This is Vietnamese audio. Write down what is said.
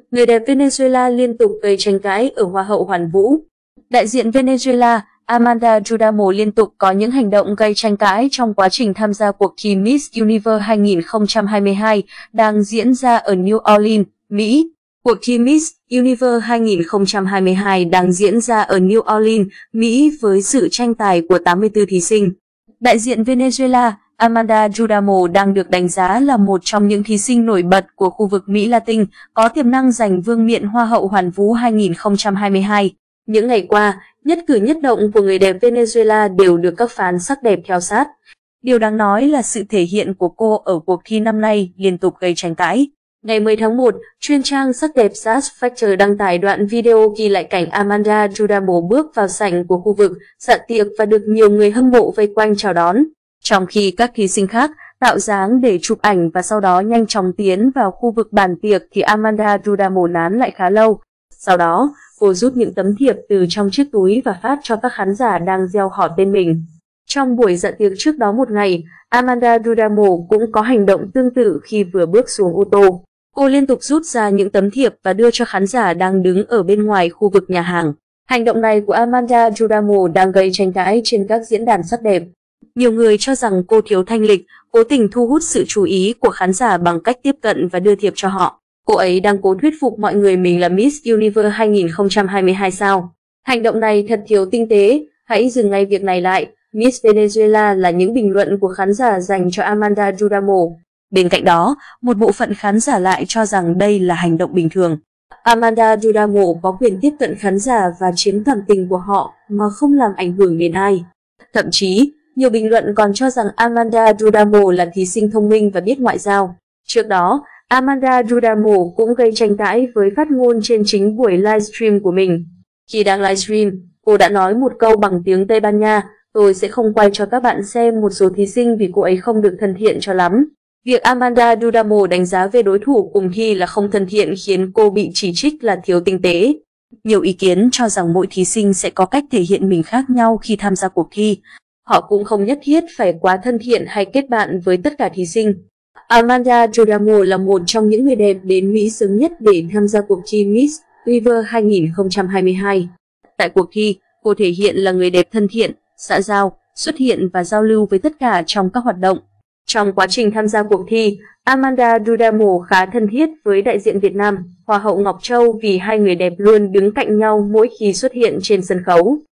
người đẹp Venezuela liên tục gây tranh cãi ở Hoa hậu Hoàn Vũ. Đại diện Venezuela, Amanda Rudamo liên tục có những hành động gây tranh cãi trong quá trình tham gia cuộc thi Miss Universe 2022 đang diễn ra ở New Orleans, Mỹ. Cuộc thi Miss Universe 2022 đang diễn ra ở New Orleans, Mỹ với sự tranh tài của 84 thí sinh. Đại diện Venezuela, Amanda Rudamo đang được đánh giá là một trong những thí sinh nổi bật của khu vực Mỹ Latin, có tiềm năng giành vương miện Hoa hậu Hoàn Vũ 2022. Những ngày qua, nhất cử nhất động của người đẹp Venezuela đều được các fan sắc đẹp theo sát. Điều đáng nói là sự thể hiện của cô ở cuộc thi năm nay liên tục gây tranh cãi. Ngày 10 tháng 1, chuyên trang sắc đẹp Sass Factor đăng tải đoạn video ghi lại cảnh Amanda Rudamo bước vào sảnh của khu vực dạ tiệc và được nhiều người hâm mộ vây quanh chào đón. Trong khi các thí sinh khác tạo dáng để chụp ảnh và sau đó nhanh chóng tiến vào khu vực bàn tiệc thì Amanda Rudamo nán lại khá lâu. Sau đó, cô rút những tấm thiệp từ trong chiếc túi và phát cho các khán giả đang reo hò tên mình. Trong buổi dạ tiệc trước đó một ngày, Amanda Rudamo cũng có hành động tương tự khi vừa bước xuống ô tô. Cô liên tục rút ra những tấm thiệp và đưa cho khán giả đang đứng ở bên ngoài khu vực nhà hàng. Hành động này của Amanda Rudamo đang gây tranh cãi trên các diễn đàn sắc đẹp. Nhiều người cho rằng cô thiếu thanh lịch, cố tình thu hút sự chú ý của khán giả bằng cách tiếp cận và đưa thiệp cho họ. Cô ấy đang cố thuyết phục mọi người mình là Miss Universe 2022 sao? Hành động này thật thiếu tinh tế, hãy dừng ngay việc này lại. Miss Venezuela là những bình luận của khán giả dành cho Amanda Rudamo. Bên cạnh đó, một bộ phận khán giả lại cho rằng đây là hành động bình thường. Amanda Rudamo có quyền tiếp cận khán giả và chiếm cảm tình của họ mà không làm ảnh hưởng đến ai. Thậm chí, nhiều bình luận còn cho rằng Amanda Rudamo là thí sinh thông minh và biết ngoại giao. Trước đó, Amanda Rudamo cũng gây tranh cãi với phát ngôn trên chính buổi livestream của mình. Khi đang livestream, cô đã nói một câu bằng tiếng Tây Ban Nha, tôi sẽ không quay cho các bạn xem một số thí sinh vì cô ấy không được thân thiện cho lắm. Việc Amanda Rudamo đánh giá về đối thủ cùng thi là không thân thiện khiến cô bị chỉ trích là thiếu tinh tế. Nhiều ý kiến cho rằng mỗi thí sinh sẽ có cách thể hiện mình khác nhau khi tham gia cuộc thi. Họ cũng không nhất thiết phải quá thân thiện hay kết bạn với tất cả thí sinh. Amanda Rudamo là một trong những người đẹp đến Mỹ sớm nhất để tham gia cuộc thi Miss Universe 2022. Tại cuộc thi, cô thể hiện là người đẹp thân thiện, xã giao, xuất hiện và giao lưu với tất cả trong các hoạt động. Trong quá trình tham gia cuộc thi, Amanda Rudamo khá thân thiết với đại diện Việt Nam, Hoa hậu Ngọc Châu vì hai người đẹp luôn đứng cạnh nhau mỗi khi xuất hiện trên sân khấu.